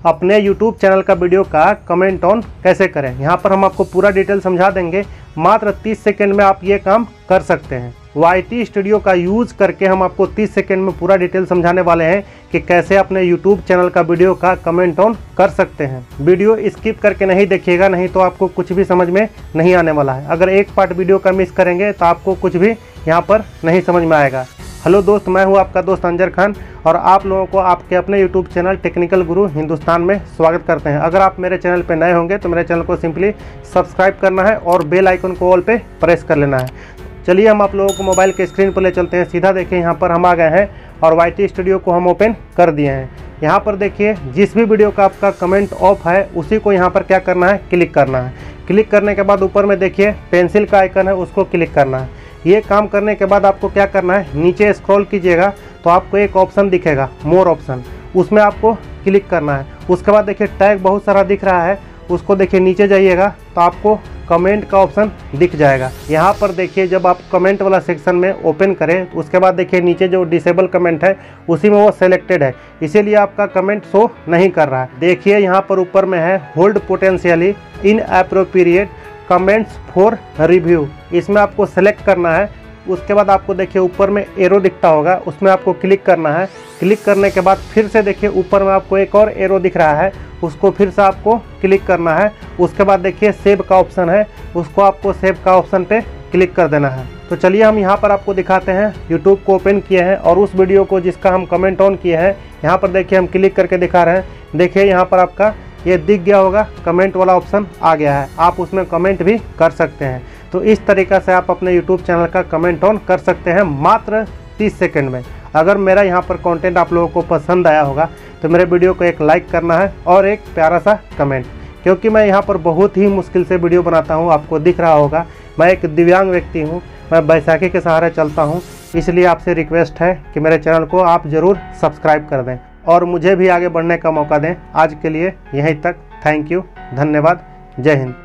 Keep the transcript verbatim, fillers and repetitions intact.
अपने YouTube channel का video का कमेंट ऑन कैसे करें। यहाँ पर हम आपको पूरा डिटेल समझा देंगे। मात्र तीस सेकंड में आप ये काम कर सकते हैं। वाई टी स्टूडियो का यूज़ करके हम आपको तीस सेकंड में पूरा डिटेल समझाने वाले हैं कि कैसे अपने यूट्यूब चैनल का वीडियो का कमेंट ऑन कर सकते हैं। वीडियो स्किप करके नहीं देखिएगा, नहीं तो आपको कुछ भी समझ में नहीं आने वाला है। अगर एक पार्ट वीडियो का मिस करेंगे तो आपको कुछ भी यहाँ पर नहीं समझ में आएगा। हेलो दोस्त, मैं हूँ आपका दोस्त अंजर खान और आप लोगों को आपके अपने यूट्यूब चैनल टेक्निकल गुरु हिंदुस्तान में स्वागत करते हैं। अगर आप मेरे चैनल पर नए होंगे तो मेरे चैनल को सिंपली सब्सक्राइब करना है और बेल आइकन को ऑल पे प्रेस कर लेना है। चलिए हम आप लोगों को मोबाइल के स्क्रीन पर ले चलते हैं। सीधा देखिए, यहाँ पर हम आ गए हैं और वाई टी स्टूडियो को हम ओपन कर दिए हैं। यहाँ पर देखिए, जिस भी वीडियो का आपका कमेंट ऑफ है उसी को यहाँ पर क्या करना है, क्लिक करना है। क्लिक करने के बाद ऊपर में देखिए पेंसिल का आइकन है, उसको क्लिक करना है। ये काम करने के बाद आपको क्या करना है, नीचे स्क्रॉल कीजिएगा तो आपको एक ऑप्शन दिखेगा, मोर ऑप्शन, उसमें आपको क्लिक करना है। उसके बाद देखिए टैग बहुत सारा दिख रहा है, उसको देखिए नीचे जाइएगा तो आपको कमेंट का ऑप्शन दिख जाएगा। यहाँ पर देखिए जब आप कमेंट वाला सेक्शन में ओपन करें तो उसके बाद देखिए नीचे जो डिसेबल कमेंट है उसी में वो सेलेक्टेड है, इसीलिए आपका कमेंट शो नहीं कर रहा है। देखिए यहाँ पर ऊपर में है hold potentially inappropriate comments for review, इसमें आपको सेलेक्ट करना है। उसके बाद आपको देखिए ऊपर में एरो दिखता होगा, उसमें आपको क्लिक करना है। क्लिक करने के बाद फिर से देखिए ऊपर में आपको एक और एरो दिख रहा है, उसको फिर से आपको क्लिक करना है। उसके बाद देखिए सेव का ऑप्शन है, उसको आपको सेव का ऑप्शन पे क्लिक कर देना है। तो चलिए हम यहाँ पर आपको दिखाते हैं। यूट्यूब को ओपन किए हैं और उस वीडियो को जिसका हम कमेंट ऑन किए हैं यहाँ पर देखिए हम क्लिक करके दिखा रहे हैं। देखिए यहाँ पर आपका ये दिख गया होगा, कमेंट वाला ऑप्शन आ गया है, आप उसमें कमेंट भी कर सकते हैं। तो इस तरीक़ा से आप अपने यूट्यूब चैनल का कमेंट ऑन कर सकते हैं मात्र तीस सेकंड में। अगर मेरा यहाँ पर कंटेंट आप लोगों को पसंद आया होगा तो मेरे वीडियो को एक लाइक करना है और एक प्यारा सा कमेंट, क्योंकि मैं यहाँ पर बहुत ही मुश्किल से वीडियो बनाता हूँ। आपको दिख रहा होगा मैं एक दिव्यांग व्यक्ति हूँ, मैं बैसाखी के सहारे चलता हूँ, इसलिए आपसे रिक्वेस्ट है कि मेरे चैनल को आप ज़रूर सब्सक्राइब कर दें और मुझे भी आगे बढ़ने का मौका दें। आज के लिए यहीं तक, थैंक यू, धन्यवाद, जय हिंद।